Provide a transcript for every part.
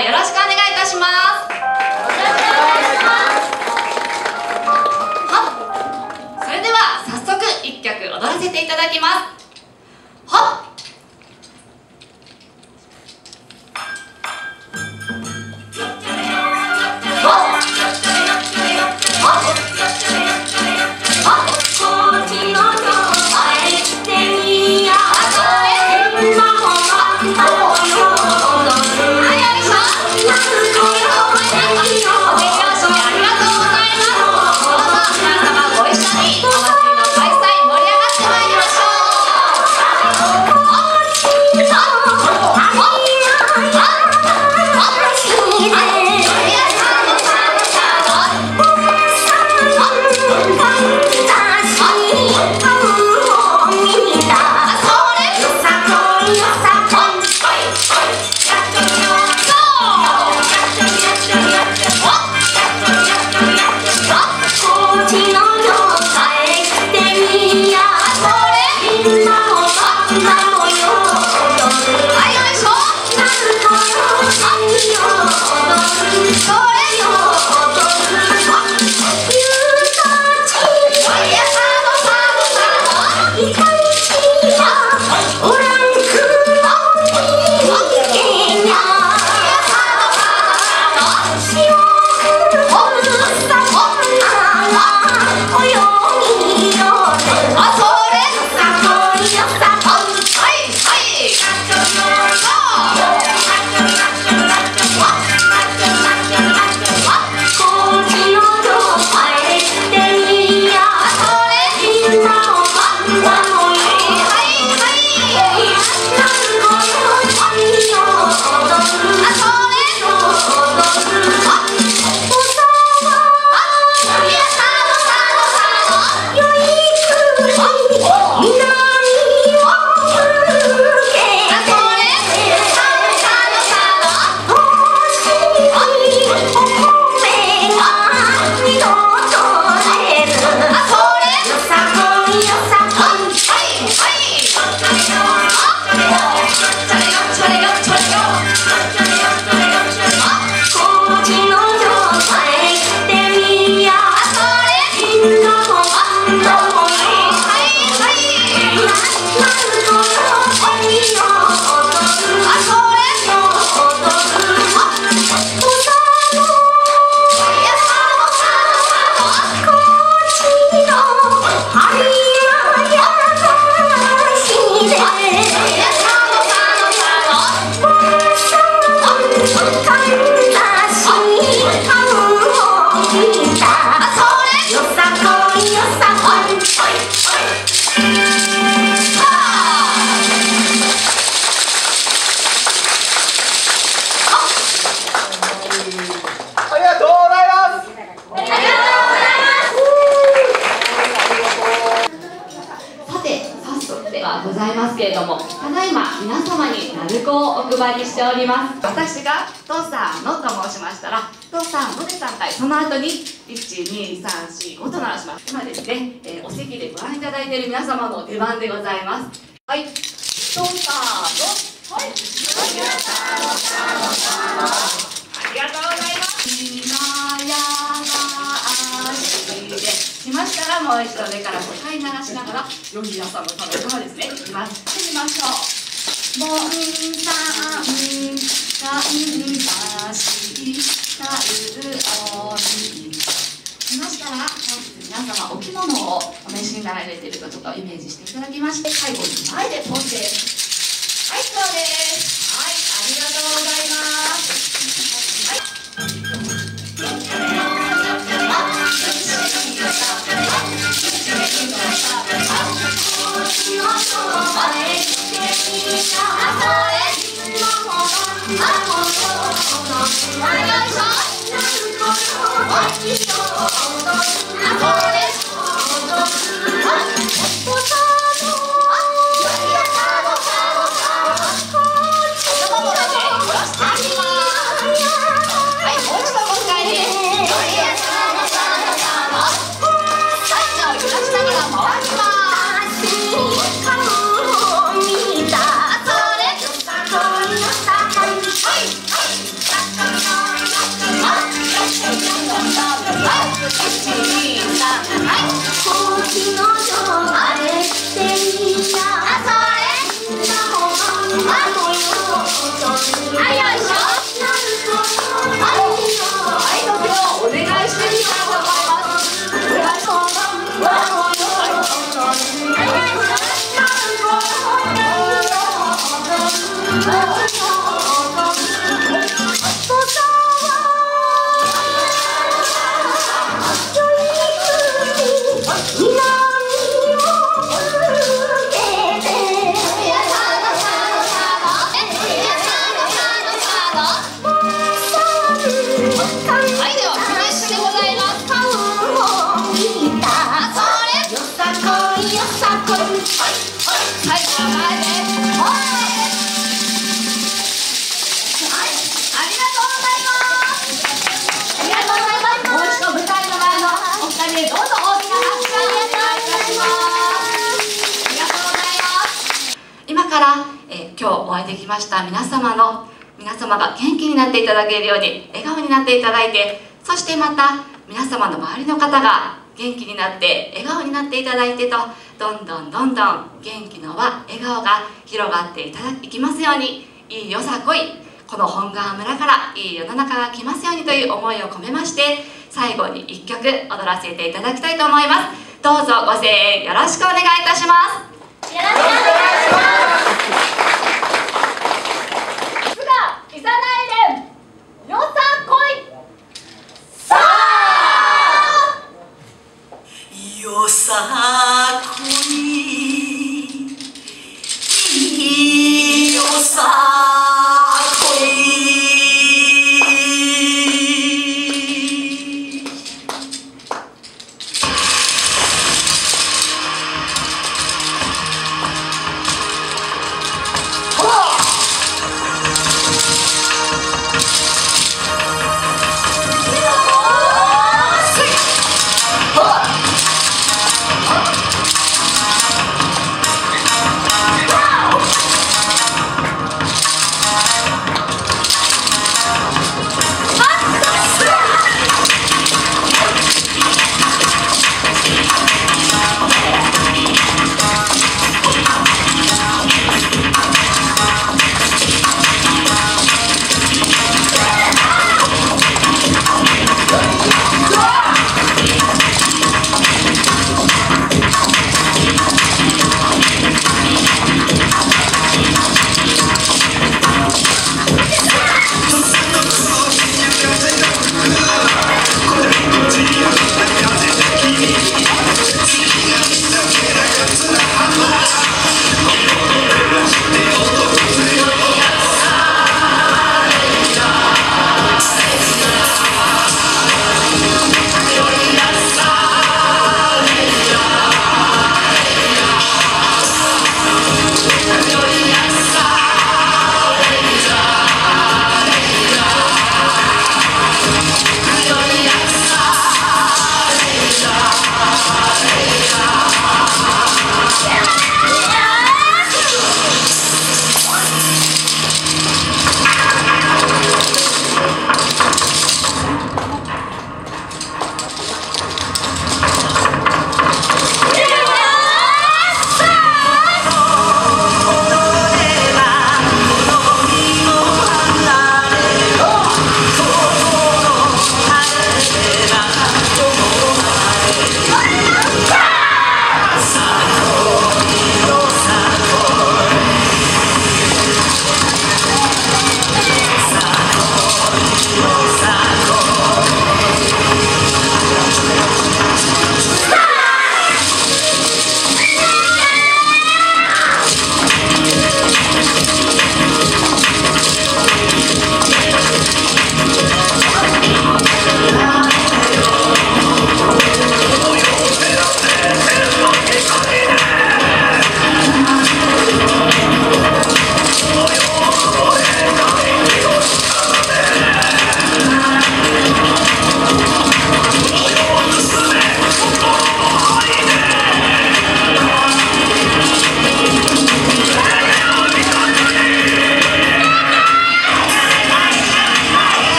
よろしくお願いいたします。それでは早速1曲踊らせていただきます。はっございますけれども、ただいま皆様に鳴子をお配りしております。私が父さんのと申しましたら、父さんので3回、その後に12345と鳴らします。今ですね、お席でご覧いただいている皆様の出番でございます。はい、父さんの、はい、ありがとうございます。しましたら、もう一度上から5回鳴らしながら、良い皆さんのためからですね、いきます。始めましょう。もんさん、かんだし、かうおに。しましたら、皆様、お着物をお召しになられているとちょっとイメージしていただきまして、最後に前でポンです。はい、そうです。はい、ありがとうございます。 今日お会いできました皆様が元気になっていただけるように笑顔になっていただいて、そしてまた皆様の周りの方が元気になって笑顔になっていただいてと、どんどん元気の輪、笑顔が広がっていきますように、いいよさこい、この本川村からいい世の中が来ますようにという思いを込めまして、最後に1曲踊らせていただきたいと思います。どうぞご声援よろしくお願いいたします。よろしくお願いします。いざないれんよさこいさあよさこいよさこい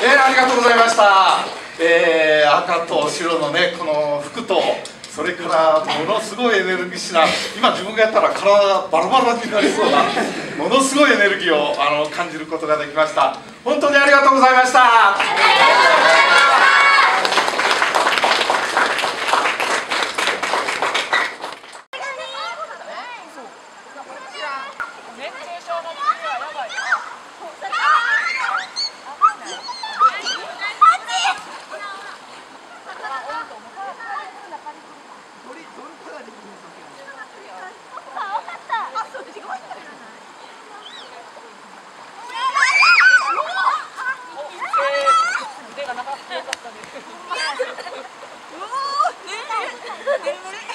ありがとうございました。赤と白のね、この服と、それからものすごいエネルギッシュな、今自分がやったら体バラバラになりそうなものすごいエネルギーを感じることができました。本当にありがとうございました。 腕が長くてよかったです。